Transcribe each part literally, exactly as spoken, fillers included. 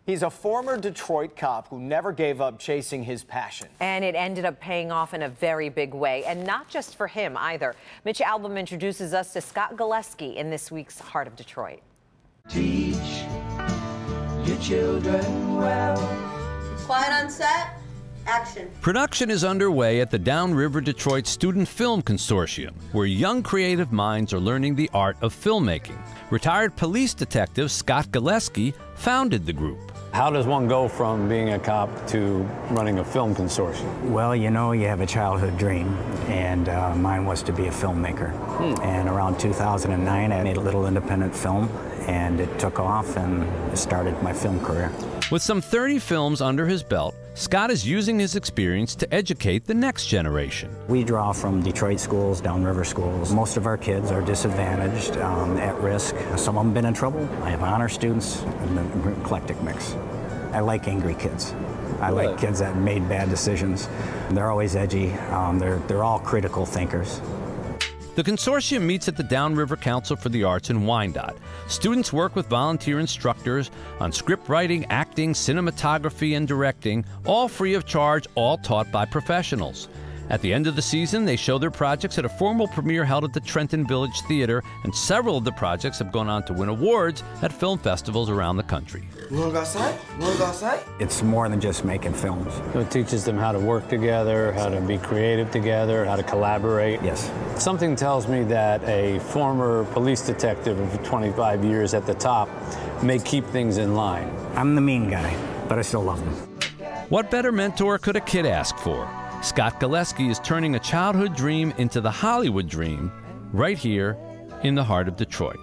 He's a former Detroit cop who never gave up chasing his passion. And it ended up paying off in a very big way, and not just for him either. Mitch Albom introduces us to Scott Galeski in this week's Heart of Detroit. Teach your children well. Quiet on set. Action. Production is underway at the Downriver Detroit Student Film Consortium, where young creative minds are learning the art of filmmaking. Retired police detective Scott Galeski founded the group. How does one go from being a cop to running a film consortium? Well, you know, you have a childhood dream, and uh, mine was to be a filmmaker. Hmm. And around two thousand nine, I made a little independent film, and it took off, and it started my film career. With some thirty films under his belt, Scott is using his experience to educate the next generation. We draw from Detroit schools, Downriver schools. Most of our kids are disadvantaged, um, at risk. Some of them have been in trouble. I have honor students, and an eclectic mix. I like angry kids. I Good. like kids that made bad decisions. They're always edgy. Um, they're, they're all critical thinkers. The consortium meets at the Downriver Council for the Arts in Wyandotte. Students work with volunteer instructors on script writing, acting, cinematography, and directing, all free of charge, all taught by professionals. At the end of the season, they show their projects at a formal premiere held at the Trenton Village Theater, and several of the projects have gone on to win awards at film festivals around the country. You wanna go outside? You wanna go outside? It's more than just making films. It teaches them how to work together, how to be creative together, how to collaborate. Yes. Something tells me that a former police detective of twenty-five years at the top may keep things in line. I'm the mean guy, but I still love them. What better mentor could a kid ask for? Scott Galeski is turning a childhood dream into the Hollywood dream right here in the heart of Detroit.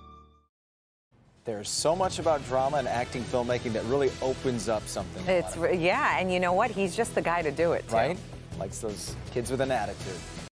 There's so much about drama and acting filmmaking that really opens up something. It's, yeah, and you know what? He's just the guy to do it, too. Right? Likes those kids with an attitude.